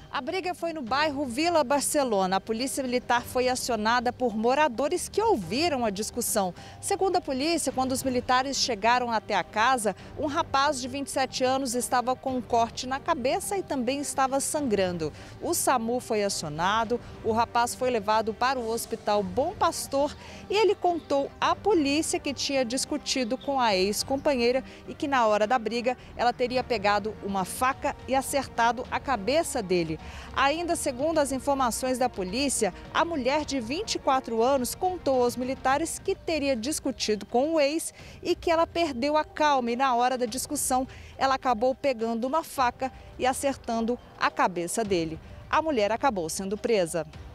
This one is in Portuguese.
A briga foi no bairro Vila Barcelona. A polícia militar foi acionada por moradores que ouviram a discussão. Segundo a polícia, quando os militares chegaram até a casa, um rapaz de 27 anos estava com um corte na cabeça e também estava sangrando. O SAMU foi acionado, o rapaz foi levado para o Hospital Bom Pastor e ele contou à polícia que tinha discutido com a ex-companheira e que na hora da briga ela teria pegado uma faca e acertado a cabeça dele. Ainda segundo as informações da polícia, a mulher de 24 anos contou aos militares que teria discutido com o ex e que ela perdeu a calma e na hora da discussão ela acabou pegando uma faca e acertando a cabeça dele. A mulher acabou sendo presa.